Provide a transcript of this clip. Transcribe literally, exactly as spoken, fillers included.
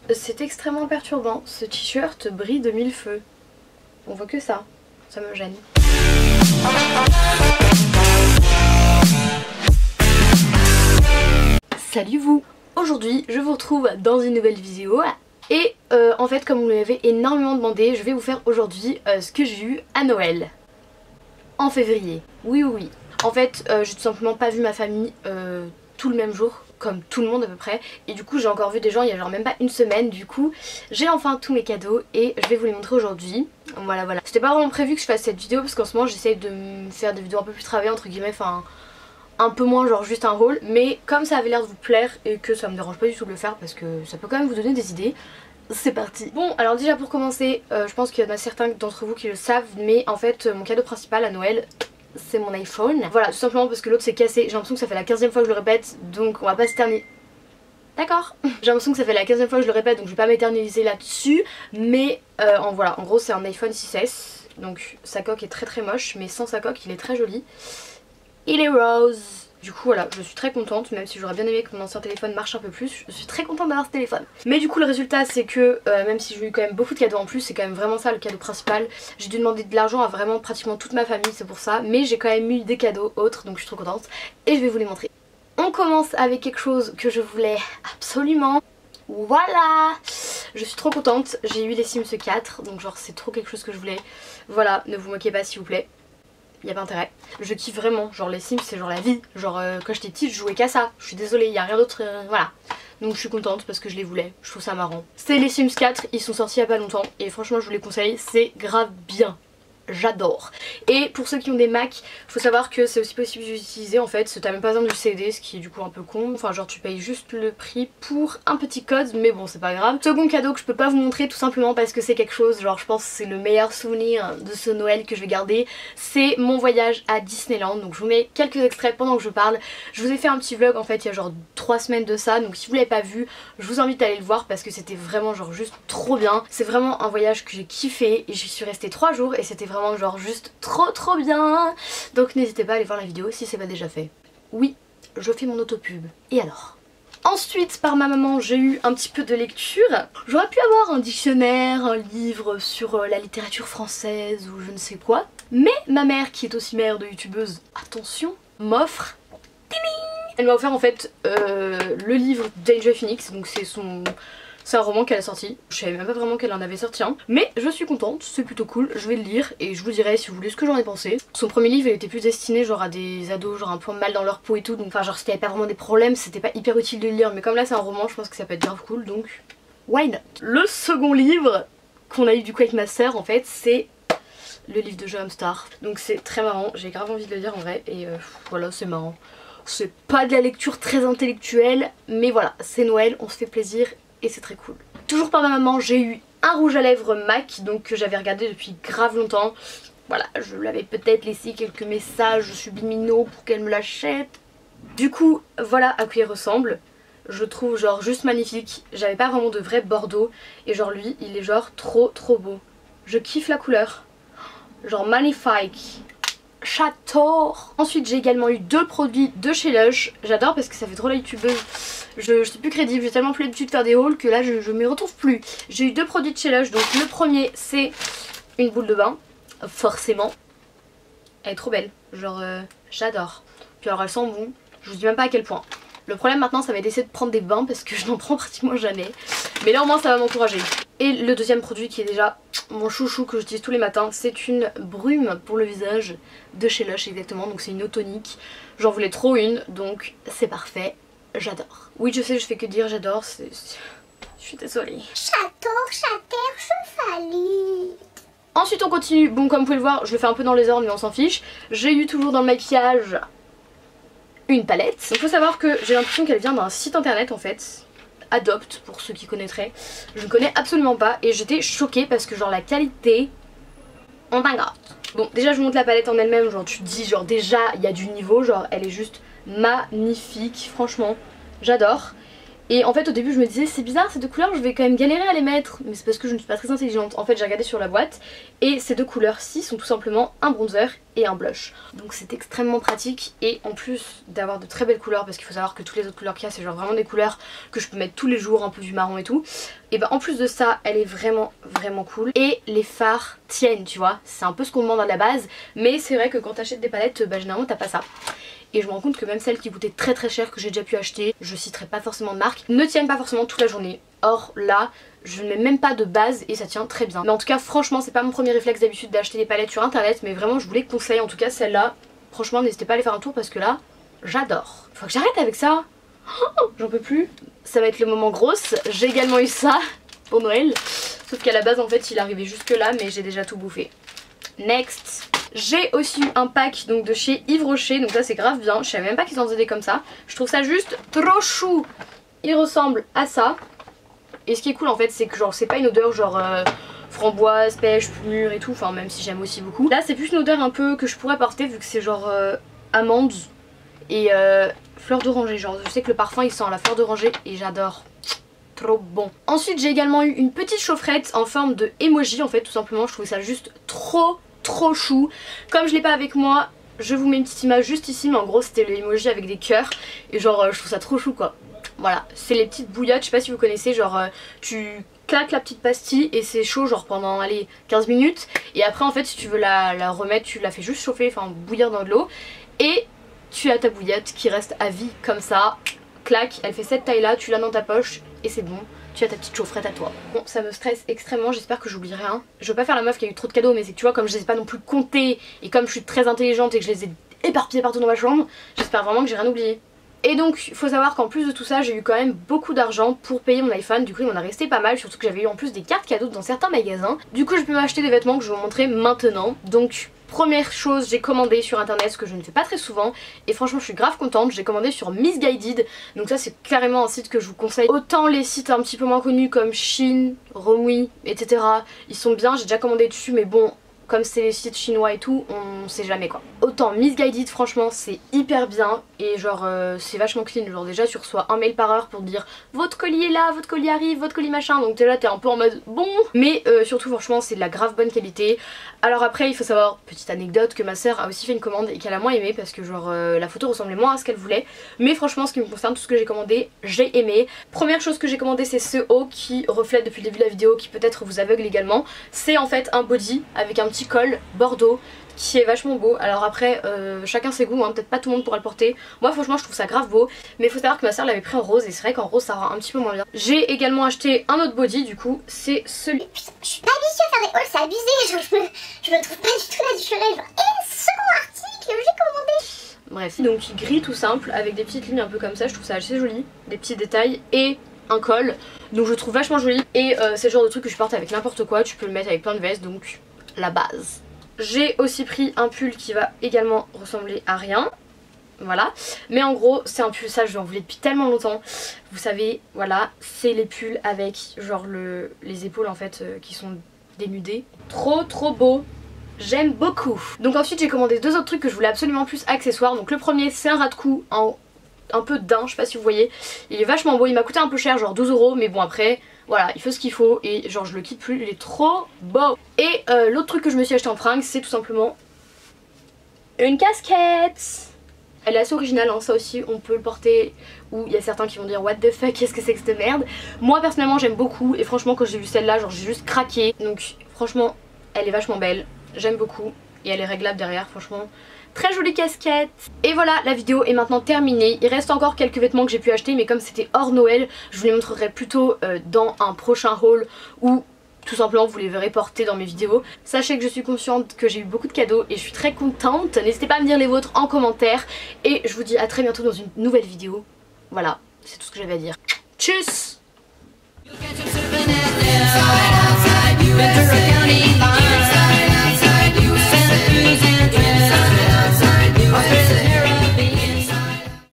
C'est extrêmement perturbant, ce t-shirt brille de mille feux. On voit que ça, ça me gêne. Salut vous! Aujourd'hui je vous retrouve dans une nouvelle vidéo et euh, en fait comme vous m'avez énormément demandé, je vais vous faire aujourd'hui euh, ce que j'ai eu à Noël. En février, oui oui oui. En fait euh, j'ai tout simplement pas vu ma famille euh, tout le même jour, comme tout le monde à peu près, et du coup j'ai encore vu des gens il y a genre même pas une semaine. Du coup j'ai enfin tous mes cadeaux et je vais vous les montrer aujourd'hui. Voilà voilà. C'était pas vraiment prévu que je fasse cette vidéo parce qu'en ce moment j'essaye de me faire des vidéos un peu plus travaillées entre guillemets, enfin un peu moins genre juste un haul, mais comme ça avait l'air de vous plaire et que ça me dérange pas du tout de le faire parce que ça peut quand même vous donner des idées, c'est parti. Bon alors déjà pour commencer, euh, je pense qu'il y en a certains d'entre vous qui le savent, mais en fait mon cadeau principal à Noël c'est mon iPhone. Voilà, tout simplement parce que l'autre s'est cassé. J'ai l'impression que ça fait la quinzième fois que je le répète, donc on va pas s'éterniser. D'accord. J'ai l'impression que ça fait la quinzième fois que je le répète, donc je vais pas m'éterniser là-dessus. Mais euh, en voilà, en gros c'est un iPhone six S. Donc sa coque est très très moche, mais sans sa coque il est très joli. Il est rose. Du coup voilà, je suis très contente, même si j'aurais bien aimé que mon ancien téléphone marche un peu plus, je suis très contente d'avoir ce téléphone. Mais du coup le résultat c'est que euh, même si j'ai eu quand même beaucoup de cadeaux en plus, c'est quand même vraiment ça le cadeau principal. J'ai dû demander de l'argent à vraiment pratiquement toute ma famille, c'est pour ça, mais j'ai quand même eu des cadeaux autres, donc je suis trop contente et je vais vous les montrer. On commence avec quelque chose que je voulais absolument. Voilà, je suis trop contente, j'ai eu les Sims quatre, donc genre c'est trop quelque chose que je voulais. Voilà, ne vous moquez pas s'il vous plaît. Y'a pas intérêt. Je kiffe vraiment, genre les Sims c'est genre la vie. Genre euh, quand j'étais petite je jouais qu'à ça. Je suis désolée, y a rien d'autre, euh, voilà. Donc je suis contente parce que je les voulais, je trouve ça marrant. C'est les Sims quatre, ils sont sortis il y a pas longtemps et franchement je vous les conseille, c'est grave bien. J'adore. Et pour ceux qui ont des Mac, faut savoir que c'est aussi possible d'utiliser en fait, t'as même pas besoin du C D, ce qui est du coup un peu con. Enfin genre tu payes juste le prix pour un petit code, mais bon c'est pas grave. Second cadeau que je peux pas vous montrer tout simplement parce que c'est quelque chose, genre je pense que c'est le meilleur souvenir de ce Noël que je vais garder, c'est mon voyage à Disneyland. Donc je vous mets quelques extraits pendant que je parle. Je vous ai fait un petit vlog en fait il y a genre trois semaines de ça, donc si vous l'avez pas vu, je vous invite à aller le voir parce que c'était vraiment genre juste trop bien. C'est vraiment un voyage que j'ai kiffé et j'y suis restée trois jours et c'était vraiment Vraiment genre juste trop trop bien. Donc n'hésitez pas à aller voir la vidéo si c'est pas déjà fait. Oui, je fais mon autopub. Et alors? Ensuite par ma maman j'ai eu un petit peu de lecture. J'aurais pu avoir un dictionnaire, un livre sur la littérature française ou je ne sais quoi. Mais ma mère qui est aussi mère de youtubeuse, attention, m'offre. Elle m'a offert en fait euh, le livre d'Angel Phoenix, donc c'est son... C'est un roman qu'elle a sorti, je savais même pas vraiment qu'elle en avait sorti un, mais je suis contente, c'est plutôt cool, je vais le lire et je vous dirai si vous voulez ce que j'en ai pensé. Son premier livre il était plus destiné genre à des ados genre un peu mal dans leur peau et tout, donc enfin genre s'il y avait pas vraiment des problèmes c'était pas hyper utile de le lire, mais comme là c'est un roman je pense que ça peut être grave cool, donc why not. Le second livre qu'on a eu du coup avec ma soeur en fait c'est le livre de Joe Hamstar, donc c'est très marrant, j'ai grave envie de le lire en vrai et euh, voilà c'est marrant. C'est pas de la lecture très intellectuelle mais voilà c'est Noël, on se fait plaisir et c'est très cool. Toujours par ma maman j'ai eu un rouge à lèvres MAC donc que j'avais regardé depuis grave longtemps. Voilà, je l'avais peut-être laissé quelques messages subliminaux pour qu'elle me l'achète. Du coup voilà à quoi il ressemble. Je trouve genre juste magnifique. J'avais pas vraiment de vrai bordeaux et genre lui il est genre trop trop beau. Je kiffe la couleur. Genre magnifique. J'adore. Ensuite j'ai également eu deux produits de chez Lush. J'adore parce que ça fait trop la youtubeuse. Je, je suis plus crédible, j'ai tellement plus l'habitude de faire des hauls que là je, je me retrouve plus. J'ai eu deux produits de chez Lush. Donc le premier c'est une boule de bain. Forcément. Elle est trop belle. Genre euh, j'adore. Puis alors elle sent bon. Je vous dis même pas à quel point. Le problème maintenant ça va être d'essayer de prendre des bains parce que je n'en prends pratiquement jamais. Mais là au moins ça va m'encourager. Et le deuxième produit qui est déjà mon chouchou que j'utilise tous les matins, c'est une brume pour le visage de chez Lush exactement. Donc c'est une eau tonique. J'en voulais trop une donc c'est parfait. J'adore. Oui je sais je fais que dire j'adore. Je suis désolée. J'adore, j'adore, chevalie. Ensuite on continue. Bon comme vous pouvez le voir je le fais un peu dans les ordres mais on s'en fiche. J'ai eu toujours dans le maquillage une palette. Il faut savoir que j'ai l'impression qu'elle vient d'un site internet en fait. Adopt pour ceux qui connaîtraient. Je ne connais absolument pas et j'étais choquée parce que genre la qualité on t'ingrate. Bon déjà je vous montre la palette en elle-même, genre tu te dis genre déjà il y a du niveau, genre elle est juste magnifique, franchement j'adore. Et en fait au début je me disais c'est bizarre ces deux couleurs, je vais quand même galérer à les mettre. Mais c'est parce que je ne suis pas très intelligente. En fait j'ai regardé sur la boîte et ces deux couleurs-ci sont tout simplement un bronzer et un blush. Donc c'est extrêmement pratique et en plus d'avoir de très belles couleurs, parce qu'il faut savoir que toutes les autres couleurs qu'il y a c'est genre vraiment des couleurs que je peux mettre tous les jours, un peu du marron et tout. Et bah en plus de ça elle est vraiment vraiment cool. Et les fards tiennent tu vois, c'est un peu ce qu'on demande à la base. Mais c'est vrai que quand t'achètes des palettes bah généralement t'as pas ça. Et je me rends compte que même celles qui coûtaient très très cher que j'ai déjà pu acheter, je citerai pas forcément de marque, ne tiennent pas forcément toute la journée. Or là je ne mets même pas de base et ça tient très bien. Mais en tout cas franchement c'est pas mon premier réflexe d'habitude d'acheter des palettes sur internet, mais vraiment je voulais conseiller en tout cas celle-là. Franchement n'hésitez pas à aller faire un tour parce que là j'adore. Faut que j'arrête avec ça, oh, j'en peux plus. Ça va être le moment grosse, j'ai également eu ça pour Noël. Sauf qu'à la base en fait il arrivait jusque là mais j'ai déjà tout bouffé. Next. J'ai aussi eu un pack donc de chez Yves Rocher, donc ça c'est grave bien, je savais même pas qu'ils en faisaient des comme ça. Je trouve ça juste trop chou. Il ressemble à ça. Et ce qui est cool en fait c'est que genre c'est pas une odeur genre euh, framboise, pêche, mûre et tout, enfin même si j'aime aussi beaucoup. Là c'est plus une odeur un peu que je pourrais porter vu que c'est genre euh, amande et euh, fleur d'oranger. Genre je sais que le parfum il sent la fleur d'oranger et j'adore. Trop bon. Ensuite j'ai également eu une petite chaufferette en forme de emoji en fait tout simplement. Je trouvais ça juste trop trop chou. Comme je l'ai pas avec moi, je vous mets une petite image juste ici, mais en gros c'était le emoji avec des cœurs et genre euh, je trouve ça trop chou quoi. Voilà, c'est les petites bouillottes, je sais pas si vous connaissez, genre euh, tu claques la petite pastille et c'est chaud genre pendant allez quinze minutes et après en fait si tu veux la, la remettre tu la fais juste chauffer, enfin bouillir dans de l'eau et tu as ta bouillotte qui reste à vie comme ça, clac, elle fait cette taille là, tu l'as dans ta poche et c'est bon. Tu as ta petite chaufferette à toi. Bon ça me stresse extrêmement, j'espère que j'oublie rien. Je veux pas faire la meuf qui a eu trop de cadeaux mais c'est que tu vois comme je les ai pas non plus comptés et comme je suis très intelligente et que je les ai éparpillés partout dans ma chambre, j'espère vraiment que j'ai rien oublié. Et donc il faut savoir qu'en plus de tout ça j'ai eu quand même beaucoup d'argent pour payer mon iPhone. Du coup il m'en a resté pas mal, surtout que j'avais eu en plus des cartes cadeaux dans certains magasins. Du coup je peux m'acheter des vêtements que je vais vous montrer maintenant. Donc première chose, j'ai commandé sur internet, ce que je ne fais pas très souvent et franchement je suis grave contente, j'ai commandé sur Missguided. Donc ça c'est carrément un site que je vous conseille. Autant les sites un petit peu moins connus comme Shein, Romwe, et cetera. Ils sont bien, j'ai déjà commandé dessus mais bon, comme c'est les sites chinois et tout, on sait jamais quoi. Autant Missguided franchement c'est hyper bien et genre euh, c'est vachement clean. Genre déjà tu reçois un mail par heure pour te dire votre colis est là, votre colis arrive, votre colis machin. Donc t'es là, t'es un peu en mode bon. Mais euh, surtout franchement c'est de la grave bonne qualité. Alors après il faut savoir, petite anecdote, que ma soeur a aussi fait une commande et qu'elle a moins aimé parce que genre euh, la photo ressemblait moins à ce qu'elle voulait. Mais franchement ce qui me concerne, tout ce que j'ai commandé, j'ai aimé. Première chose que j'ai commandé c'est ce haut qui reflète depuis le début de la vidéo, qui peut-être vous aveugle également. C'est en fait un body avec un petit col bordeaux qui est vachement beau. Alors après euh, chacun ses goûts, hein. Peut-être pas tout le monde pourra le porter. Moi franchement je trouve ça grave beau, mais il faut savoir que ma soeur l'avait pris en rose et c'est vrai qu'en rose ça rend un petit peu moins bien. J'ai également acheté un autre body, du coup c'est celui... Putain, je suis pas habituée à faire des hauls, c'est abusé. Genre, je, me, je me trouve pas du tout naturelle. Genre, et second article que j'ai commandé. Bref, donc gris tout simple avec des petites lignes un peu comme ça, je trouve ça assez joli, des petits détails et un col, donc je trouve vachement joli. Et euh, c'est le genre de truc que je porte avec n'importe quoi, tu peux le mettre avec plein de vestes, donc la base. J'ai aussi pris un pull qui va également ressembler à rien, voilà, mais en gros c'est un pull, ça je l'en voulais depuis tellement longtemps, vous savez, voilà, c'est les pulls avec genre le, les épaules en fait euh, qui sont dénudées, trop trop beau. J'aime beaucoup. Donc ensuite j'ai commandé deux autres trucs que je voulais absolument plus accessoires. Donc le premier c'est un ras de cou en un peu de daim, je sais pas si vous voyez. Il est vachement beau, il m'a coûté un peu cher, genre douze euros, mais bon après voilà, il faut ce qu'il faut et genre je le quitte plus, il est trop beau. Et euh, l'autre truc que je me suis acheté en fringues c'est tout simplement une casquette. Elle est assez originale hein, ça aussi on peut le porter, ou il y a certains qui vont dire what the fuck, qu'est-ce que c'est que cette merde. Moi personnellement j'aime beaucoup et franchement quand j'ai vu celle-là genre j'ai juste craqué. Donc franchement elle est vachement belle, j'aime beaucoup et elle est réglable derrière, franchement très jolie casquette. Et voilà, la vidéo est maintenant terminée. Il reste encore quelques vêtements que j'ai pu acheter mais comme c'était hors Noël je vous les montrerai plutôt euh, dans un prochain haul ou tout simplement vous les verrez porter dans mes vidéos. Sachez que je suis consciente que j'ai eu beaucoup de cadeaux et je suis très contente. N'hésitez pas à me dire les vôtres en commentaire et je vous dis à très bientôt dans une nouvelle vidéo. Voilà, c'est tout ce que j'avais à dire. Tchuss!